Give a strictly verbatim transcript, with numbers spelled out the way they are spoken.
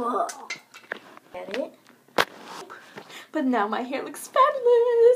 Get it? But now my hair looks fabulous.